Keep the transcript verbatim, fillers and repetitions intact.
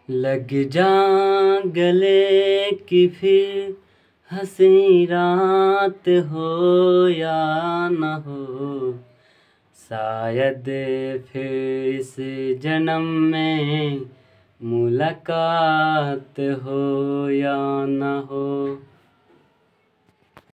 लग जा गले कि फिर हंसी रात हो या न हो, शायद फिर इस जन्म में मुलाकात हो या न हो।